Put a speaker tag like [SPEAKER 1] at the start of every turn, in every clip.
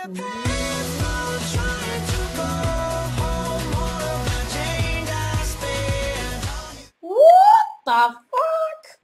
[SPEAKER 1] What the fuck?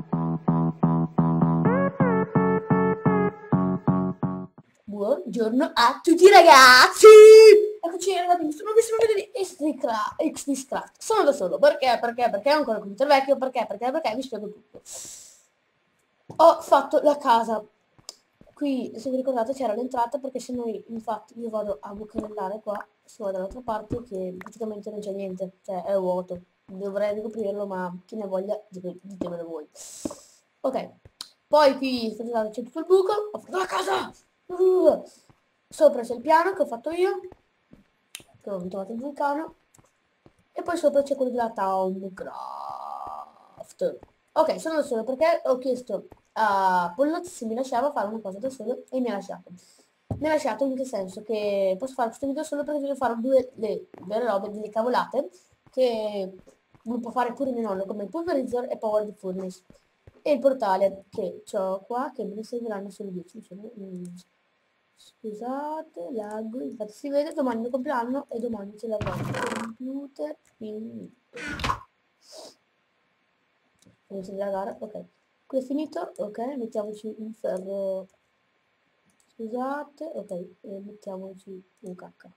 [SPEAKER 1] Buongiorno a tutti ragazzi! Eccoci arrivati in questo nuovissimo video di XDcraft. Sono da solo, perché? Perché è ancora il computer vecchio, perché? Vi spiego tutto. Ho fatto la casa. Qui, se vi ricordate, c'era l'entrata, perché se noi, infatti, io vado a bucarellare qua, si va dall'altra parte, che praticamente non c'è niente, cioè è vuoto. Dovrei ricoprirlo, ma chi ne voglia, ditemelo voi. Ok, poi qui, scusate, c'è tutto il buco, ho fatto la casa! Sopra c'è il piano che ho fatto io, che ho trovato il vulcano, e poi sopra c'è quello della Towncraft. Ok, sono da solo perché ho chiesto a Pollot se mi lasciava fare una cosa da solo e mi ha lasciato. Mi ha lasciato in che senso? Che posso fare questo video solo perché devo fare le vere robe, delle cavolate, che non può fare pure mio nonno, come il pulverizzar e power di furnace. E il portale che ho qua, che me ne serviranno solo 10. Scusate, lag, infatti si vede, domani è il mio compleanno e domani ce l'avrò il computer finito. Inizio della gara, ok. Qui è finito, ok, mettiamoci un ferro. Scusate, ok, mettiamoci un cacca.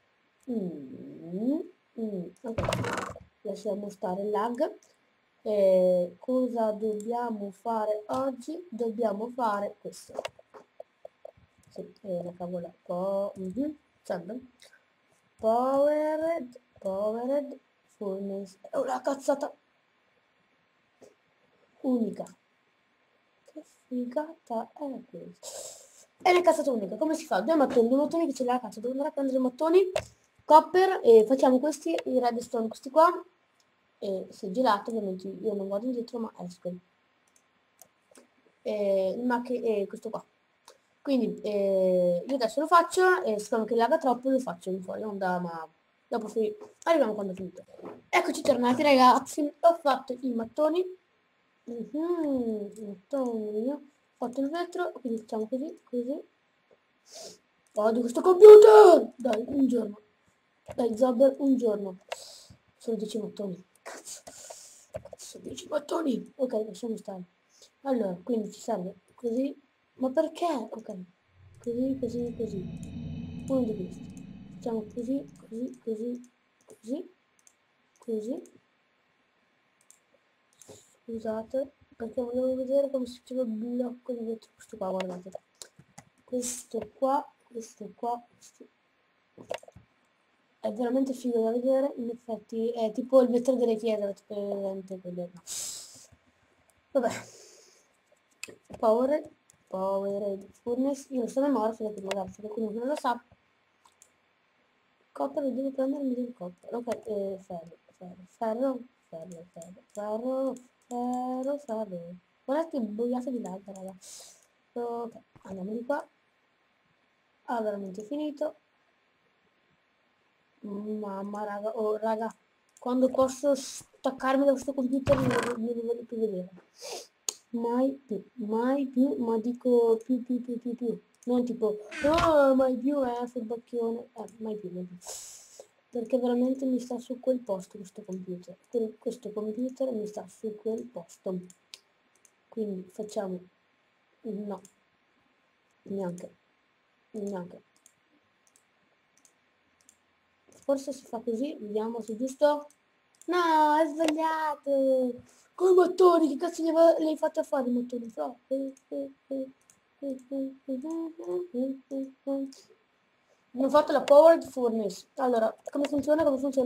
[SPEAKER 1] Ok, lasciamo stare il lag. Cosa dobbiamo fare oggi? Dobbiamo fare questo. Sì, la cavola. Sempre. Powered furnace. È una cazzata unica. Che figata è questa? È una cazzata unica. Come si fa? Due mattoni che ce l'ha a cazzo. Devo andare a prendere i mattoni, copper, e facciamo questi, i redstone, questi qua. E se gelato, ovviamente io non vado indietro, ma esco. Ma che questo qua. Quindi io adesso lo faccio e siccome che laga troppo lo faccio in fuori onda, ma dopo arriviamo quando ho finito. Eccoci tornati ragazzi, ho fatto i mattoni. Mattoni, ho fatto il vetro, quindi facciamo così, così. Odio questo computer! Dai, un giorno. Dai, Zobber, un giorno. Sono 10 mattoni. Cazzo. Cazzo, 10 mattoni. Ok, lasciamo stare. Allora, quindi ci serve così. Ma perché? Ok. Così, così, così. Uno di questi. Facciamo così, così, così, così, così. Scusate, perché volevo vedere come si faceva il blocco di vetro. Questo qua, guardate. Questo qua, questo qua, questo. È veramente figo da vedere, in effetti è tipo il vetro delle chiese, presente quelle. Vabbè. Powered furnace, io lo so a memoria, solo che magari se qualcuno non lo sa. Copper, lo devo prendere, mi devo copper. Ok, ferro. Guardate che boiata di lag, raga. Ok, andiamo di qua. Ah, veramente finito. Mamma raga, oh raga, quando posso staccarmi da questo computer non lo voglio più vedere. Mai più, ma dico più. Non tipo, no, mai più, furbacchione. Mai più. Perché veramente mi sta su quel posto questo computer. Questo computer mi sta su quel posto. Quindi facciamo, no, neanche. Forse si fa così, vediamo se è giusto. No, è sbagliato. Con i motori, che cazzo li hai fatti a fare i motori? Non ho fatto la powered furnace. Allora, come funziona?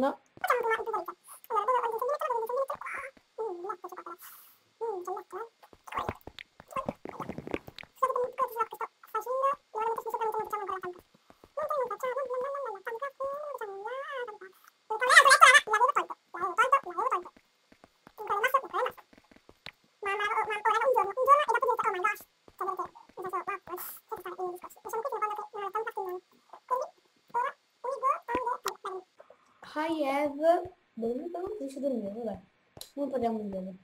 [SPEAKER 1] I have... Non riesco a dormire, vabbè. Non parliamo di quello.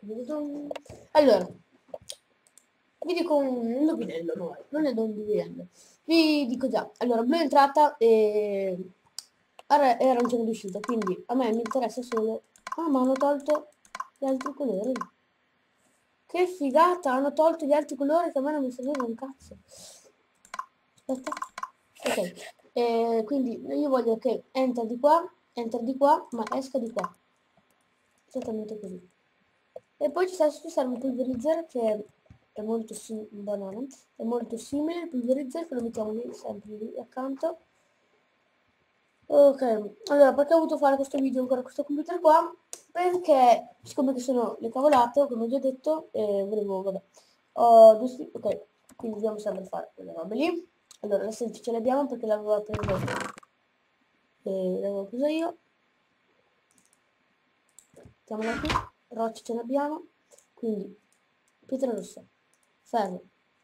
[SPEAKER 1] Allora, vi dico un indovinello, non è da un indovinello. Vi dico già, allora, blu è entrata e arancione è uscita, quindi a me mi interessa solo... Ah, ma hanno tolto gli altri colori. Che figata, hanno tolto gli altri colori che a me non mi serviva un cazzo. Aspetta. Ok, quindi io voglio che enter di qua, ma esca di qua. Esattamente così. E poi ci serve un pulverizer che è molto banana, è molto simile al pulverizer che lo mettiamo lì, sempre lì accanto. Ok, allora perché ho voluto fare questo video ancora con questo computer qua? Perché siccome che sono le cavolate, come ho già detto, volevo, vabbè, ok, quindi dobbiamo sempre fare quelle robe lì. Allora, la selfie ce l'abbiamo perché l'avevo presa io. Mettiamola qui, roccia ce l'abbiamo, quindi pietra rossa, ferro,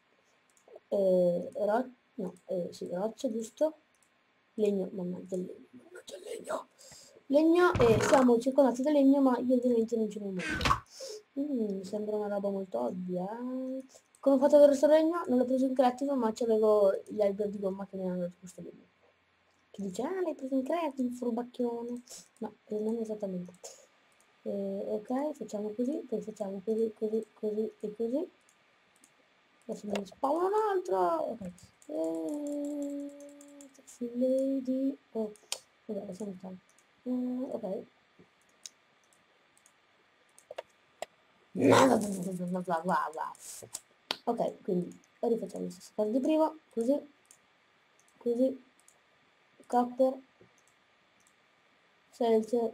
[SPEAKER 1] no, sì, roccia, giusto, legno, mannaggia il legno, mannaggia il legno, legno, e siamo circondati da legno, ma io ovviamente non ce ne ho molto. Mi sembra una roba molto ovvia. Come ho fatto ad avere questo legno? Non l'ho preso in creativo, ma c'avevo gli alberi di gomma che mi hanno dato questo legno. Chi dice, ah, l'hai preso in creativo, furbacchione. No, non esattamente. Ok, facciamo così, poi facciamo così, così, così e così. Adesso me ne spawna un altro. Ok. Taxi lady. Oh, vabbè, adesso non sta. Ok. Ok, quindi rifacciamo la stessa cosa di prima, così, così, copper, seltzer,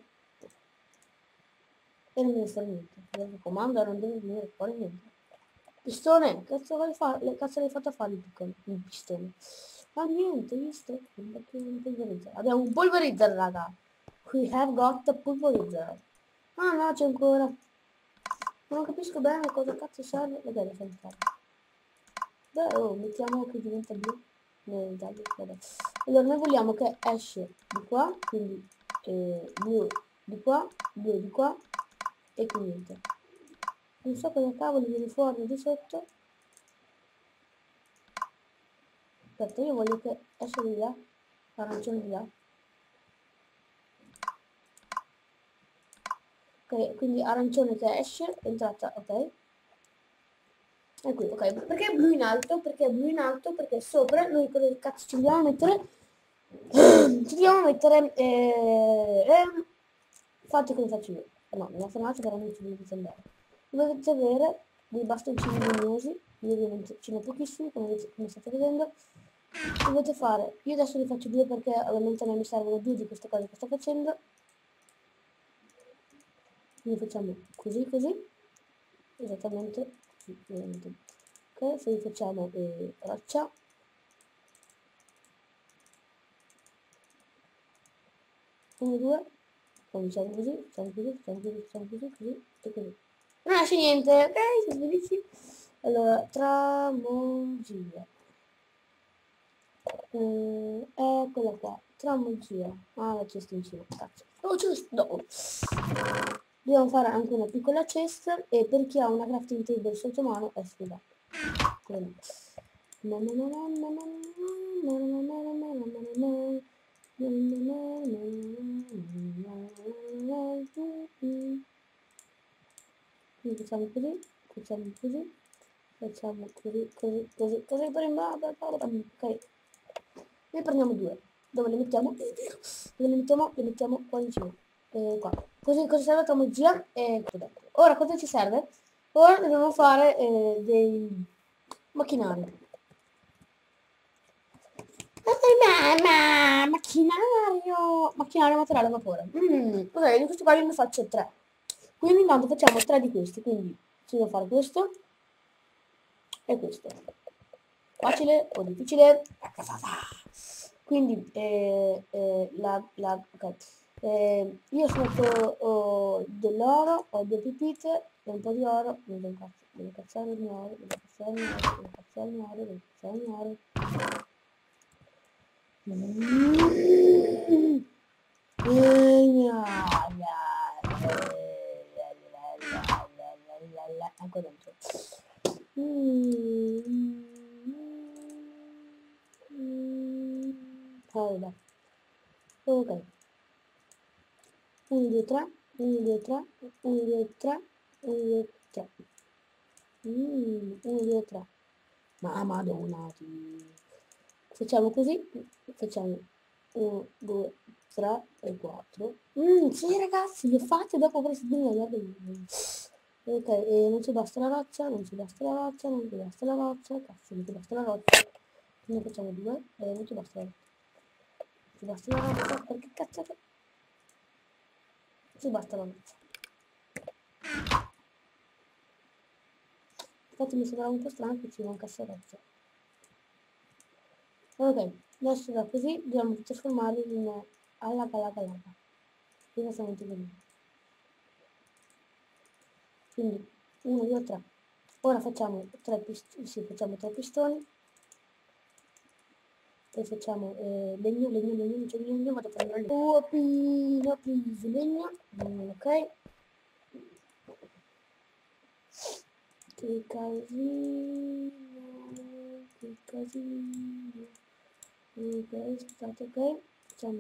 [SPEAKER 1] e non deve fare niente. Mi raccomando, non deve venire fuori niente. Pistone, cazzo l'hai fatto fare il pistone? Ma niente, visto? Un polverizzer. Abbiamo un polverizzer, raga. We have got a polverizzer. Ah no, c'è ancora. Non capisco bene cosa cazzo serve. Vabbè, lo facciamo fare. Beh, oh, mettiamo che diventa blu. Dai, vabbè. Allora, noi vogliamo che esce di qua, quindi blu di qua e qui niente. Non so cosa cavolo viene fuori di sotto. Aspetta, io voglio che esce di là, arancione di là. Ok, quindi arancione che esce, entrata, ok. E qui, ok, perché è blu in alto? Perché è blu in alto? Perché sopra noi cosa cazzo ci dobbiamo mettere? Ci dobbiamo mettere, fate come faccio io. No, non ho fermato però non ci dovete andare. Dovete avere dei bastoncini luminosi, io ovviamente ce ne ho pochissimi, come state vedendo. Dovete fare, io adesso ne faccio due perché ovviamente non mi servono due di queste cose che sto facendo. Quindi facciamo così, così, esattamente così, ovviamente. Ok, poi facciamo roccia. Uno, due, facciamo così, facciamo così, facciamo così, facciamo così, così e così. Non esce niente, ok, siete bellissimi. Allora, tramogia. Eccola qua, tramogia. Ah, la cesta in cima, cazzo. Oh, giusto, no. Dobbiamo fare anche una piccola cesta e per chi ha una crafting table sotto mano è sfigato. Quindi facciamo così, facciamo così, facciamo così, così, così, così per ok. Ne prendiamo due. Dove le mettiamo? Dove le mettiamo? Le mettiamo qua vicino. Qua. Così cosa serve la magia? E ora cosa ci serve? Ora dobbiamo fare dei macchinari. Macchinario materiale a vapore. Ok, di questi qua io ne faccio 3. Quindi intanto facciamo 3 di questi. Quindi ci devo fare questo e questo. Facile o difficile? Quindi ok. Io smetto dell'oro, ho due pipite e un po' di oro, devo cazzare il mio oro, devo cazzare il mio oro, devo cazzare il mio oro, devo cazzare il mio oro. è qua dentro. Vabbè. Ok. 1, 2, 3, 1, 2, 3, 1, 2, 3, 1, 2, 3. 1, 2, 3. Ma madonna, facciamo così, facciamo 1, 2, 3 e 4. Sì ragazzi, lo fate dopo avreste guarda. Ok, e non ci basta la roccia, non ci basta la roccia, non ci basta la roccia, cazzo, non ci basta la roccia. Ne facciamo 2 e non ci basta la roccia. Non ci basta la roccia, perché cazzate? Ci basta la roccia. Infatti mi sembrava un po' strano che ci mancasse la roccia. Ok, adesso da così dobbiamo trasformarli in alla. Esattamente così. Quindi 1, 2, 3. Ora facciamo 3 pistoni, sì, facciamo 3 pistoni. Poi facciamo legno, non c'è legno, vado a prendere legno. Please, legno. Ok. Che casino. Ok, aspettate, ok. Facciamo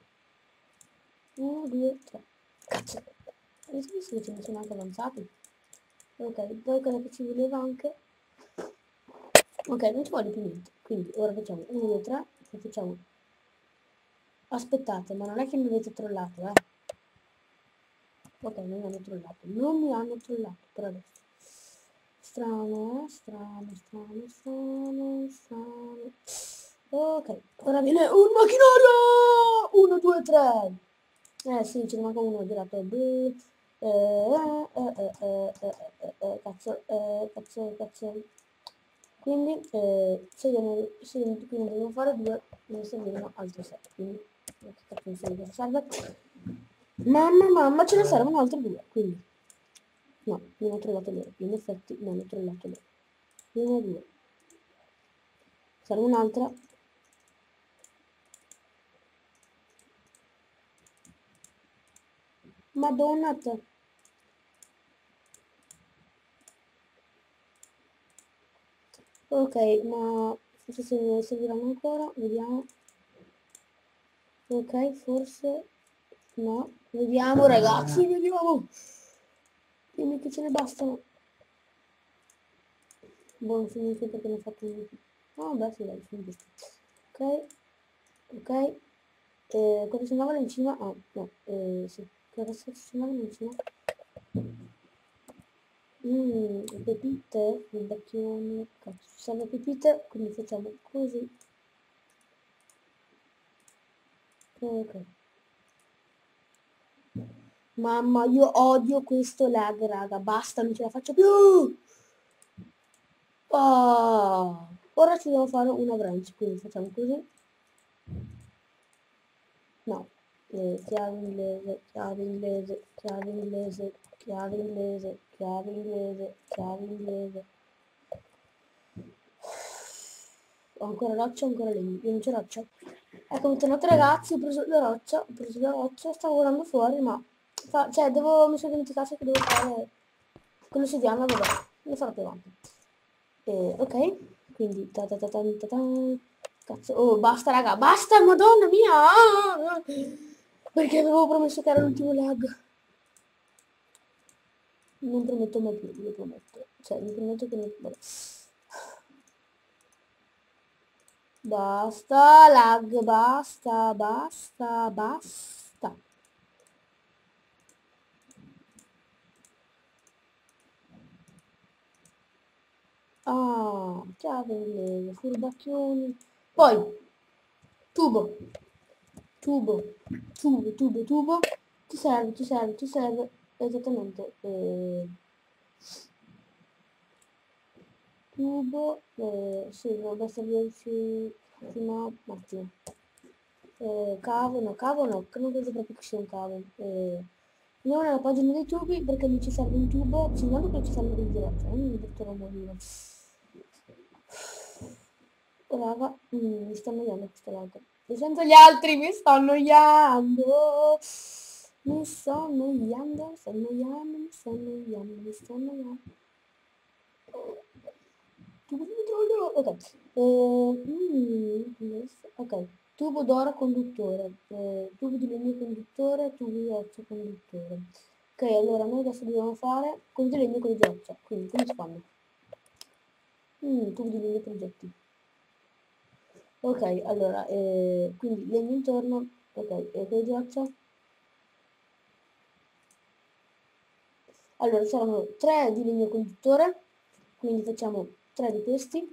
[SPEAKER 1] 1, 2, 3. Cazzo. Avete visto che ce ne sono anche avanzati? Ok, poi quello che ci voleva anche. Ok, non ci vuole più niente. Quindi ora facciamo 1, 2, 3. Poi facciamo. Aspettate, ma non è che mi avete trollato, eh. Ok, non mi hanno trollato. Non mi hanno trollato per adesso. Strano. Ok, ora viene un macchinario! 1, 2, 3. Sì, ce ne manca uno di lato B. Cazzo. Quindi, quindi devo fare 2, ne servivano altri 6. Quindi, che cazzo mi serve? Mamma, ce ne servono altri 2. Quindi, no, non ho trovato loro. In effetti, non ho trovato loro. 1, 2. Serve un'altra. Madonna te. Ok, ma forse se ne serviranno ancora, vediamo. Ok, forse no. Vediamo ragazzi, vediamo. Dimmi che ce ne bastano. Buon finito perché ne ho fatto un. No, beh sì, dai, sono giusto. Ok. Cosa si andava in cima? Ah, no, sì. Cosa si andava in cima? Pepite, bacchioni, cazzo, ci sono pepite, quindi facciamo così. Ok. Mamma, io odio questo lag, raga, basta, non ce la faccio più! Oh, ora ci devo fare una branch, quindi facciamo così. No, chiave inglese. Ho ancora roccia, ancora legno, io non c'è roccia. Ecco, bentornati ragazzi, ho preso la roccia, stavo volando fuori, ma. Cioè, mi sono dimenticato che devo fare. Quello sediamo, vabbè, lo farò più avanti. Ok, quindi cazzo, oh basta raga, basta, madonna mia, perché avevo promesso che era l'ultimo lag. Non prometto mai più, lo prometto, cioè mi prometto che non. Vabbè. Basta lag, basta. Ah, chiave inglese, furbacchioni. Poi, tubo, tubo, tubo. Ti serve esattamente tubo, sì, dovrebbe servirci fino a un attimo. Cavo no, che non credo proprio che sia un cavo. Andiamo nella pagina dei tubi perché mi ci serve un tubo, segnando che ci serve dei giratori, non mi butterò a morire. Raga, mi sta annoiando questa volta. E senza gli altri mi sto annoiando. Mi sto annoiando. Tubo di petrolio, ok. Ok, tubo d'oro conduttore, tubo di legno conduttore, tubo di roccia conduttore. Ok, allora noi adesso dobbiamo fare quelli di legno e quelli di roccia, quindi come si fanno? Tubo di legno per oggetti. Ok, allora, quindi legno intorno, ok, e quelli di roccia? Allora, saranno 3 di legno conduttore, quindi facciamo 3 di questi,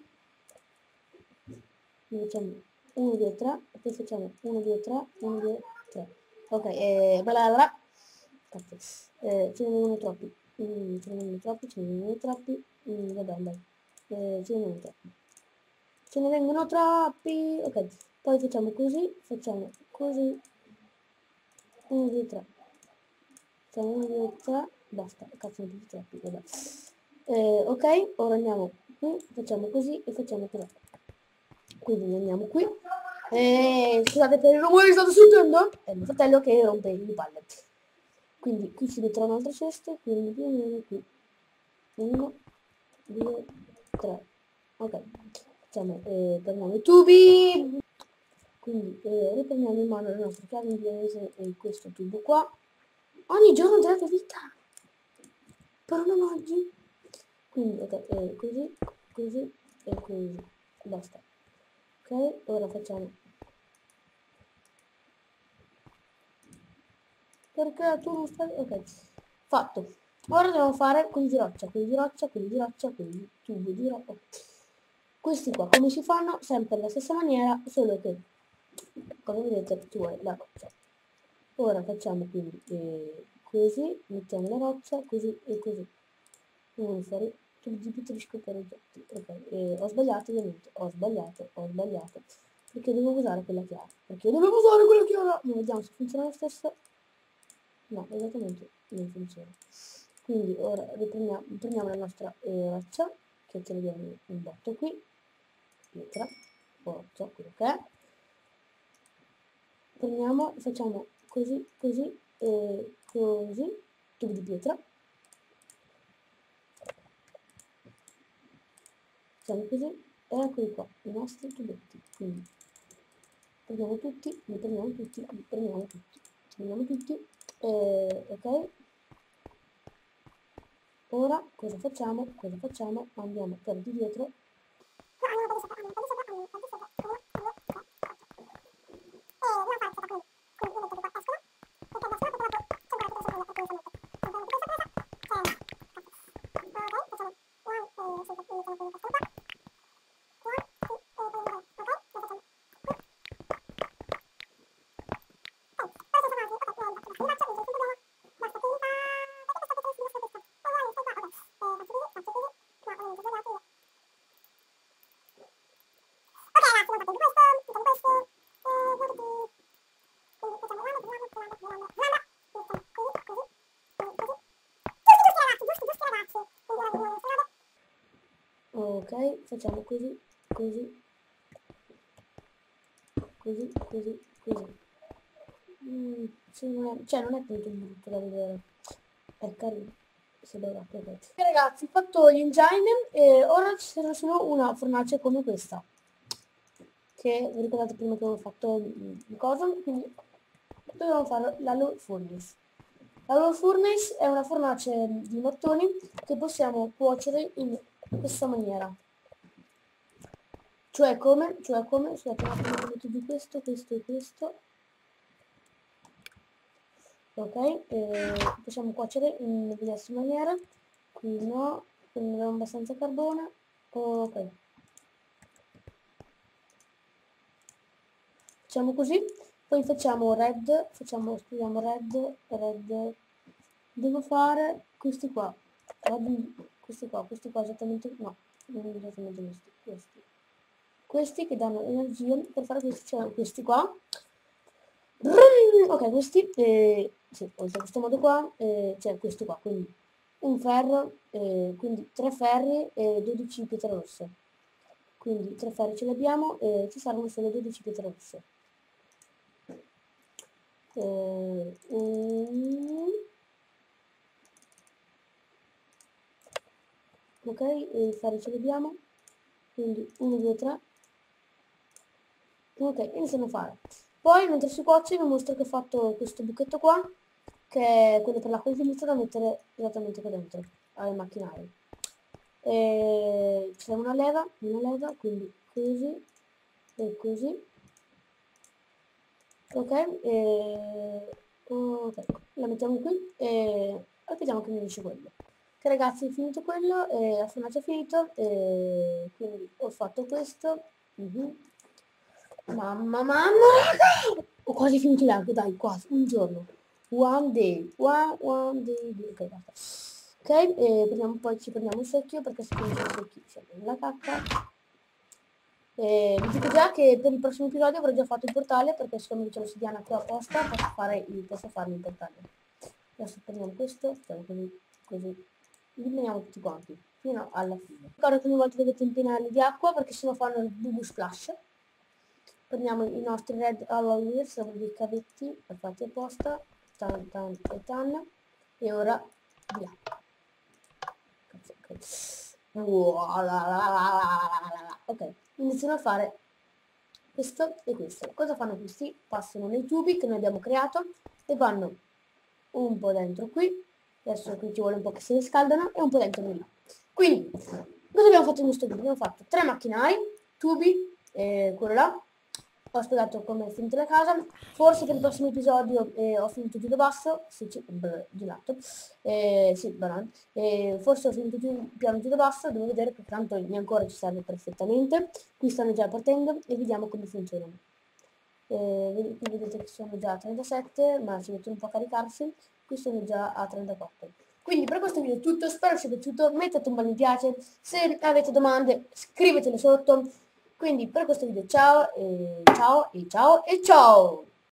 [SPEAKER 1] quindi facciamo 1, 2, 3, e poi facciamo 1, 2, 3, 1, 2, 3. Ok, bla bla bla. Cazzo. Ce ne vengono troppi. Ce ne vengono troppi, ce ne vengono troppi. Vabbè, dai. Ce ne vengono troppi. Ce ne vengono troppi. Ok, poi facciamo così. 1, 2, 3. Facciamo 1, 2, 3. Basta, cazzo ne più troppi, vabbè. Ok, ora andiamo qui, facciamo così e facciamo così. Quindi andiamo qui. Scusate per il rumore che sto sentendo, è mio fratello che rompe le palle. Quindi qui si metterà un'altra cesta, quindi più o meno qui. 1, 2, 3. Ok, facciamo, prendiamo i tubi. Quindi riprendiamo in mano la nostra chiave inglese e questo tubo qua. Ogni giorno 3 vita. Però non oggi. Quindi ok, così, così e così. Basta. Ok, ora facciamo. Perché tu non stai. Ok. Fatto. Ora dobbiamo fare quelli di roccia, quelli di roccia, quelli di roccia, quelli di tubo di roccia. Questi qua come si fanno? Sempre alla stessa maniera, solo che come vedete ci vuole la roccia. Ora facciamo quindi così, mettiamo la roccia, così e così. Devono fare tutti i pittoreschi per oggetti. Ok, ho sbagliato ovviamente, ho sbagliato. Perché dovevo usare quella chiara? Perché dovevo usare quella chiara? Ma vediamo se funziona lo stesso. No, esattamente non funziona. Quindi ora prendiamo la nostra roccia, che ce l'abbiamo un botto qui, pietra, roccia, quello che è. Prendiamo, facciamo così, così e così, tubo di pietra. Facciamo così e eccoli qua, i nostri tubetti. Quindi prendiamo tutti, li prendiamo tutti, li prendiamo tutti, li prendiamo tutti, ok? Ora cosa facciamo? Cosa facciamo? Andiamo per di dietro. Ok, facciamo così, così, così, così, così. Sì, cioè non è tanto brutto da vedere, è carino, se lo ok. Ragazzi, ho fatto gli engine e ora ci sarà solo una fornace come questa, che vi ricordate prima che avevo fatto il cosa, quindi dobbiamo fare la low furnace. La low furnace è una fornace di mattoni che possiamo cuocere in questa maniera. Scusate un attimo, metto di questo, questo e questo. Ok, possiamo cuocere in diverse maniere. Qui no, qui non abbiamo abbastanza carbone. Ok. Facciamo così, poi facciamo red, scriviamo red, devo fare questi qua esattamente, no, non esattamente questi che danno energia, per fare questi c'erano questi qua. Ok, questi, sì, oltre a questo modo qua, c'è questo qua, quindi un ferro, quindi 3 ferri e 12 pietre rosse. Quindi 3 ferri ce li abbiamo e ci servono solo 12 pietre rosse. ok, e il ferro ce l'abbiamo, quindi 1, 2, 3, ok, iniziamo a fare. Poi mentre si cuoce vi mostro che ho fatto questo buchetto qua, che è quello per l'acqua infinita da mettere esattamente qua dentro, al macchinario. E c'è una leva, quindi così e così, ok, ok, la mettiamo qui e aspettiamo che mi esce quello. Ok ragazzi, è finito quello, la fornace è finito, quindi ho fatto questo. Mamma, raga! Ho quasi finito l'arco, dai, quasi, un giorno. One day, ok, basta. Ok, poi ci prendiamo il secchio, perché se finisce il secchio ci abbiamo la cacca. Vi dico già che per il prossimo episodio avrò già fatto il portale, perché siccome c'è l'ossidiana qui apposta, posso farmi il portale. Adesso prendiamo questo, facciamo così, li meniamo tutti quanti, fino alla fine. Ricordo che ogni volta dovete impinarli di acqua, perché sennò fanno il bubu splash. Prendiamo i nostri red alloy, sono dei cavetti fatti apposta, tan e tan, e ora di là. Ok, iniziano a fare questo e questo. Cosa fanno questi? Passano nei tubi che noi abbiamo creato e vanno un po' dentro qui, adesso qui ci vuole un po' che si riscaldano, e un po' dentro di là. Quindi, cosa abbiamo fatto in questo video? Abbiamo fatto 3 macchinari, tubi, quello là. Ho spiegato come è finita la casa. Forse per il prossimo episodio ho finito giù da basso, sì, gelato, sì, banane. Forse ho finito giù il piano giù da basso, devo vedere perché tanto il ancora ci serve perfettamente. Qui stanno già partendo e vediamo come funzionano. Qui vedete che sono già a 37, ma si mettono un po' a caricarsi. Qui sono già a 34. Quindi per questo video è tutto, spero sia piaciuto, mettete un bel mi piace, se avete domande scrivetele sotto. Quindi per questo video ciao e ciao e ciao e ciao!